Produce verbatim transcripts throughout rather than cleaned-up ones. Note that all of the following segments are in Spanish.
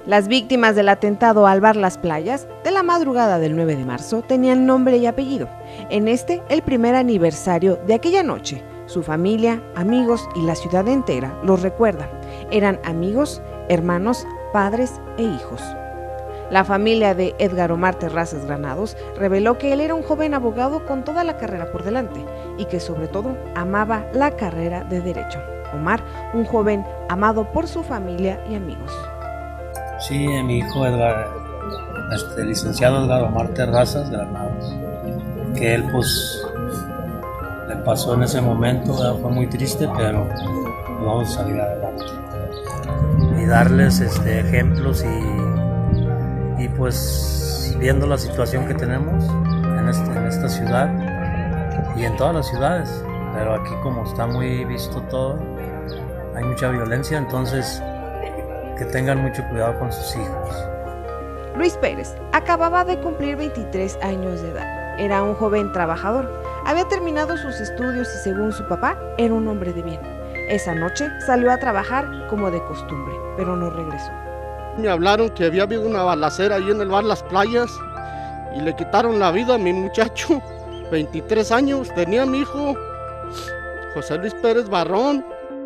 Las víctimas del atentado al bar Las Playas de la madrugada del nueve de marzo tenían nombre y apellido. En este, el primer aniversario de aquella noche, su familia, amigos y la ciudad entera los recuerdan. Eran amigos, hermanos, padres e hijos. La familia de Edgar Omar Terrazas Granados reveló que él era un joven abogado con toda la carrera por delante y que sobre todo amaba la carrera de Derecho. Omar, un joven amado por su familia y amigos. Sí, mi hijo Edgar, este, licenciado Edgar Omar Terrazas Granados, que él pues le pasó en ese momento, ¿verdad? Fue muy triste, pero vamos a salir adelante y darles este, ejemplos y, y pues viendo la situación que tenemos en, este, en esta ciudad y en todas las ciudades, pero aquí como está muy visto todo, hay mucha violencia, entonces que tengan mucho cuidado con sus hijos. Luis Pérez acababa de cumplir veintitrés años de edad. Era un joven trabajador. Había terminado sus estudios y según su papá, era un hombre de bien. Esa noche salió a trabajar como de costumbre, pero no regresó. Me hablaron que había habido una balacera ahí en el bar Las Playas y le quitaron la vida a mi muchacho. veintitrés años tenía mi hijo, José Luis Pérez Barrón.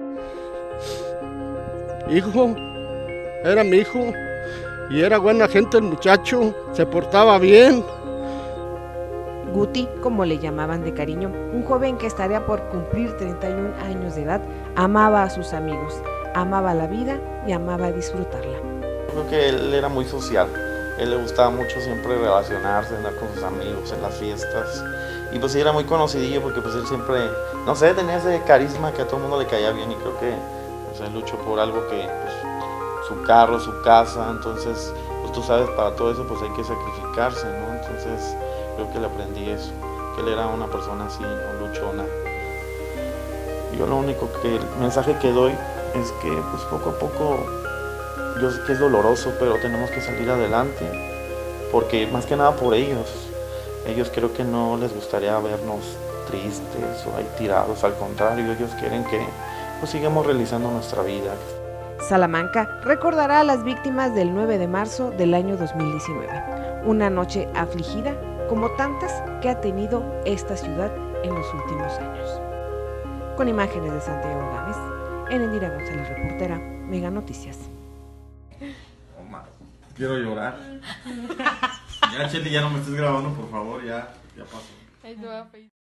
Hijo, era mi hijo y era buena gente el muchacho, se portaba bien. Guti, como le llamaban de cariño, un joven que estaría por cumplir treinta y un años de edad, amaba a sus amigos, amaba la vida y amaba disfrutarla. Creo que él era muy social, él le gustaba mucho siempre relacionarse, andar con sus amigos en las fiestas. Y pues sí, era muy conocidillo porque pues él siempre, no sé, tenía ese carisma que a todo el mundo le caía bien y creo que pues, él luchó por algo que, pues, su carro, su casa, entonces, pues tú sabes, para todo eso pues hay que sacrificarse, ¿no? Entonces creo que le aprendí eso, que él era una persona así, no luchona. Yo lo único que, el mensaje que doy es que pues poco a poco, yo sé que es doloroso, pero tenemos que salir adelante, porque más que nada por ellos, ellos creo que no les gustaría vernos tristes o ahí tirados, al contrario, ellos quieren que pues sigamos realizando nuestra vida. Salamanca recordará a las víctimas del nueve de marzo del año dos mil diecinueve, una noche afligida como tantas que ha tenido esta ciudad en los últimos años. Con imágenes de Santiago Gámez, Erendira González, reportera, Mega Noticias. Omar, quiero llorar. Ya, Cheli, ya no me estés grabando, por favor, ya, ya pasó.